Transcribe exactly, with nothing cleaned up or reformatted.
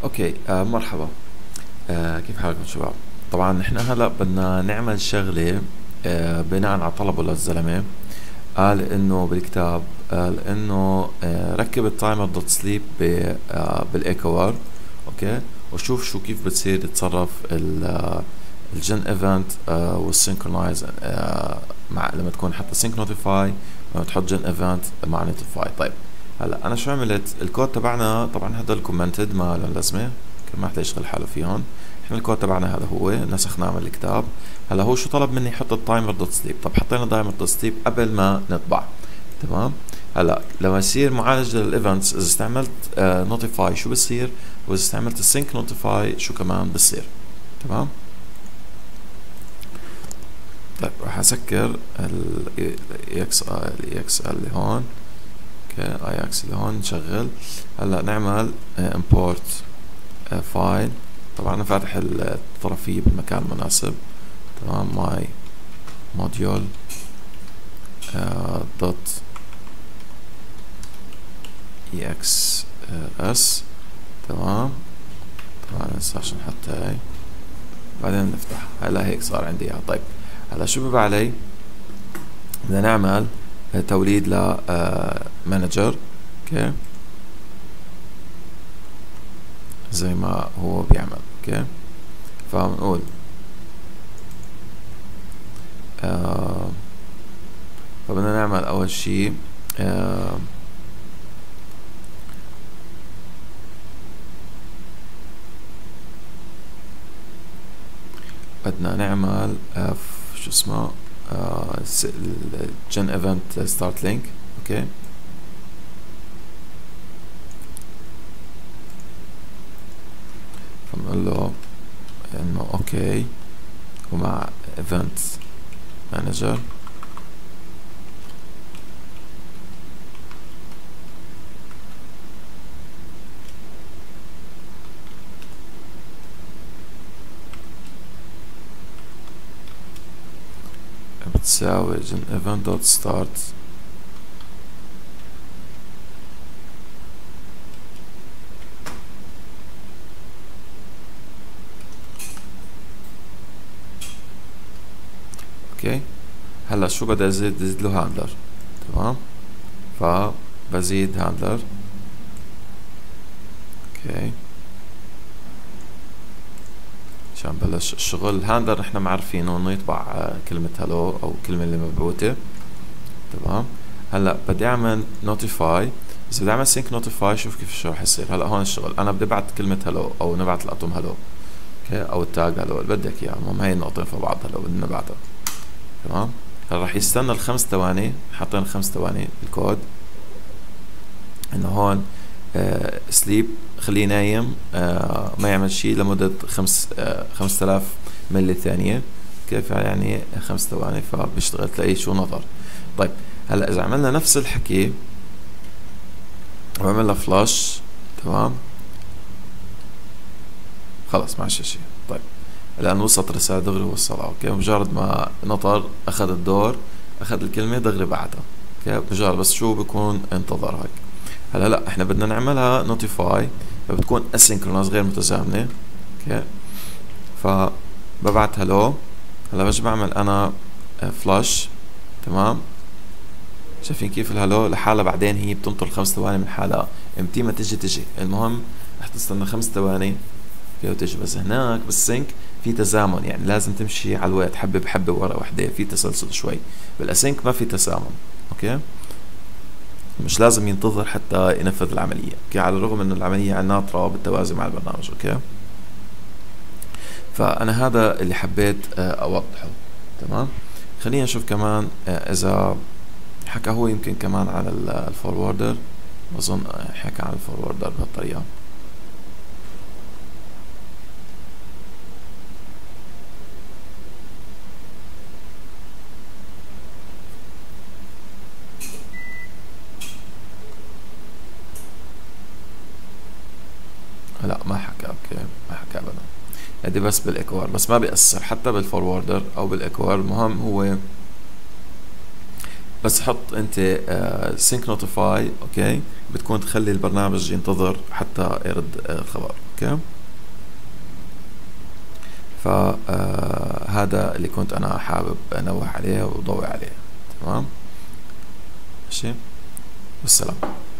اوكي، آه مرحبا. آه كيف حالكم شباب؟ طبعا نحن هلا بدنا نعمل شغلة آه بناء على طلبه للزلمة. قال انه بالكتاب، قال انه آه ركب التايمر دوت سليب آه بالايكوار. اوكي، وشوف شو كيف بتصير يتصرف الجن ايفنت آه والسينكرونايز آه مع لما تكون حتى سينك نوتيفاي، لما تحط جن ايفنت مع نوتيفاي. طيب هلا انا شو عملت؟ الكود تبعنا طبعا هذا الكومنتد ما له لازمه، ما حدا يشغل حاله فيهم. احنا الكود تبعنا هذا هو نسخناه من الكتاب. هلا هو شو طلب مني؟ يحط التايمر دوت سليب. طب حطينا تايمر دوت سليب قبل ما نطبع. تمام. هلا لما يصير معالجه للايفنتس، اذا استعملت نوتيفاي شو بصير، واذا استعملت السينك نوتيفاي شو كمان بصير. تمام. طيب راح اسكر الاي اكس الاي اكس اللي هون. اوكي، اي اكس اللي هون نشغل. هلا نعمل امبورت فايل. طبعا انا فاتح الطرفية بالمكان المناسب. تمام. ماي موديول دوت اي اكس اس. تمام. طبعا لسه عشان نحط هاي بعدين نفتح. هلا هيك صار عندي اياها. طيب هلا شو بيبقى علي؟ بدنا نعمل توليد ل مانجر. اوكي، زي ما هو بيعمل. اوكي، فبنقول آه فبدنا نعمل اول شي آه بدنا نعمل آه شو اسمه الجن ايفنت ستارت لينك. اوكي، فبنقول له انه اوكي، ومع ايفنت مانجر بتساوي جن ايفنت دوت ستارت. اوكي، هلا شو بدي ازيد؟ ازيد له هاندلر. تمام، فبزيد هاندلر. اوكي، عشان بلش الشغل. الهاندلر نحن معرفينه انه يطبع كلمة هلو او الكلمة اللي مبعوثة. تمام. هلا بدي اعمل نوتيفاي. اذا بدي اعمل سينك نوتيفاي شوف كيف شو رح يصير. هلا هون الشغل، انا بدي ابعت كلمة هلو او نبعت الاتوم هلو. اوكي، او التاج هلو اللي بدك اياه. المهم هي النقطتين في بعض هلو بدنا نبعتها. تمام. هلا رح يستنى الخمس ثواني. حاطين خمس ثواني الكود انه هون آه سليب، خليه نايم آه ما يعمل شيء لمدة خمس آه خمسة آلاف ملي ثانية. كيف يعني خمس ثواني؟ فبيشتغل تلاقيه شو نظر. طيب هلا اذا عملنا نفس الحكي وعملنا فلاش، تمام، خلص ما عشان شيء. طيب الان وصلت رسالة دغري وصلها. اوكي، مجرد ما نطر اخذ الدور، اخذ الكلمة دغري بعتها. اوكي، مجرد بس شو بكون انتظر هيك. هلا لا، احنا بدنا نعملها نوتيفاي فبتكون اسynchronous غير متزامنة. اوكي، فببعت هلو. هلا بجي بعمل انا فلاش. تمام، شايفين كيف الهلو لحالها بعدين هي بتنطر خمس ثواني من حالها، امتى ما تجي تجي. المهم رح تستنى خمس ثواني فيها وتجي. بس هناك بالسync في تزامن، يعني لازم تمشي على الوقت حبة بحبة ورا وحدة، في تسلسل شوي. بالاسync ما في تزامن. اوكي، مش لازم ينتظر حتى ينفذ العملية. اوكي، على الرغم انه العملية ناطرة بالتوازي مع البرنامج. اوكي، فانا هذا اللي حبيت اوضحه. تمام. خلينا نشوف كمان اذا حكى هو يمكن كمان على الفوروردر. بظن حكى عن الفوروردر بهالطريقة. لا ما حكى. اوكي، ما حكى ابدا. هدي بس بالاكوار، بس ما بيأثر حتى بالفوروردر او بالاكوار. المهم هو بس حط انت سينك نوتيفاي. اوكي، بتكون تخلي البرنامج ينتظر حتى يرد الخبر. اوكي. فهذا اللي كنت انا حابب انوه عليه وضوي عليه. تمام، ماشي، والسلام.